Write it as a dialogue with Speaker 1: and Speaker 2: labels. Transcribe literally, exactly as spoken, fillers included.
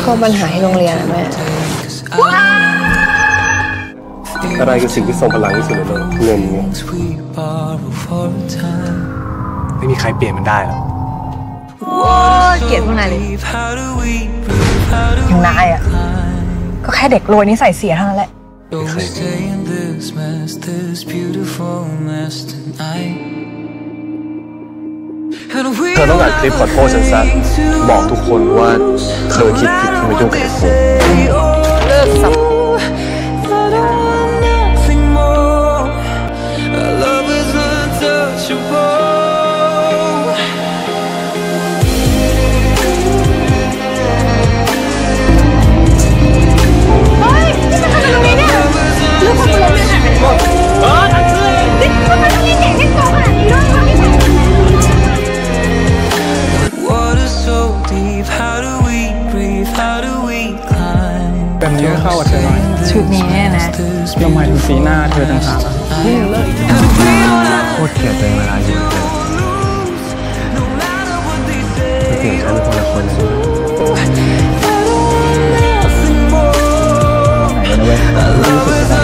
Speaker 1: ก็ปัญหาที่โรงเรียนนะแม่
Speaker 2: อะไรคือสิ่งที่ทรงพลังที่สุดในโลกเงินไงไม่มีใครเปลี่ยนมันได้หรอก
Speaker 1: เกลียดพวกนายเลย
Speaker 3: อย่างนายอ่ะก็แค่เด็กรวยนิสัยเสียเท่านั้นแหละ
Speaker 2: เธอต้องอัดคลิปขอโทษฉันซะบอกทุกคนว่าเธอคิดผิดที่ไม่ยุ่งกับผม
Speaker 1: เลิกสับ
Speaker 4: แบบนี้เข้ากับเธอหน่อย
Speaker 3: ชุดนี้เนี่ยนะ
Speaker 4: ยอมหมายถึงสีหน้าเธอต่างหาก
Speaker 2: โคตรเกลียดตัวเองเวลาอยู่กับเธอไม่เปลี่ยนฉันเป็นคนละคนเลยไหนนะเว้ย